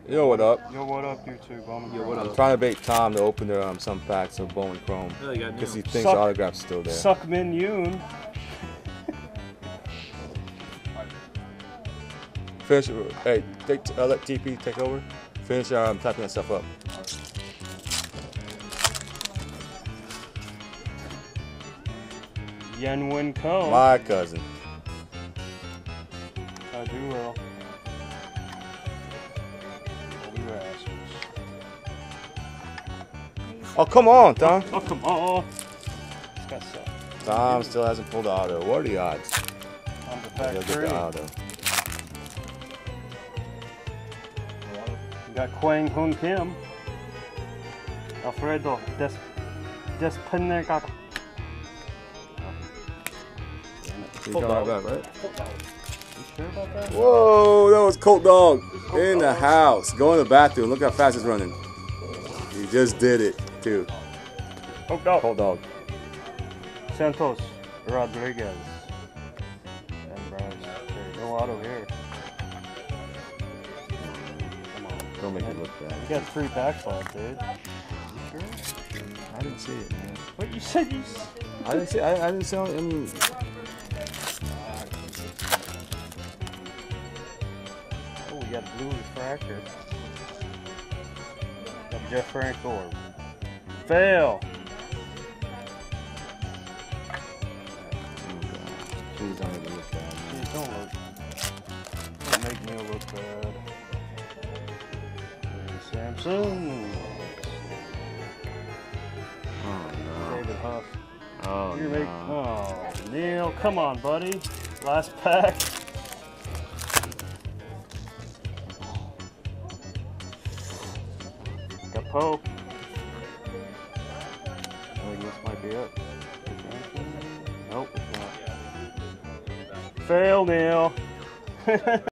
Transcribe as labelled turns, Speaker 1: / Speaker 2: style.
Speaker 1: Yo, what up?
Speaker 2: Yo, what up, you two, Bowman?
Speaker 1: Yo, what up? I'm trying to bait Tom to open some packs of Bowman Chrome because he thinks the autograph's still there.
Speaker 2: Suck Min Yoon.
Speaker 1: Finish. Hey, let TP take over. Finish typing that stuff up.
Speaker 2: Yen Win Ko.
Speaker 1: My cousin.
Speaker 2: I do well.
Speaker 1: Oh, come on, Tom.
Speaker 2: Oh, come on.
Speaker 1: Tom still hasn't pulled the auto. What are the odds?
Speaker 2: On the back
Speaker 1: He'll get the auto.
Speaker 2: We got Kwang Hoon Kim. Alfredo Despenega.
Speaker 1: He's coming right back, right?
Speaker 2: You sure about that?
Speaker 1: Whoa, that was Colt Dog in the house. Go in the bathroom. Look how fast it's running. He just did it, too. Colt Dog.
Speaker 2: Santos Rodriguez. And Bryce. No auto here. Come on.
Speaker 1: Don't make it look bad.
Speaker 2: You got 3 packs left, dude. You sure?
Speaker 1: I didn't see it, man.
Speaker 2: What you said you...
Speaker 1: I didn't see. I didn't see. I mean.
Speaker 2: Oh, we got blue refractor. Got Jeff Frank Orb. Fail.
Speaker 1: Please don't make me look bad.
Speaker 2: Please don't make me look bad. Samson.
Speaker 1: Oh no.
Speaker 2: David Huff.
Speaker 1: Oh
Speaker 2: You're
Speaker 1: no.
Speaker 2: Oh, Neil, come on, buddy. Last pack. Got Poe. I think this might be it. Nope, it's not. Fail, Neil.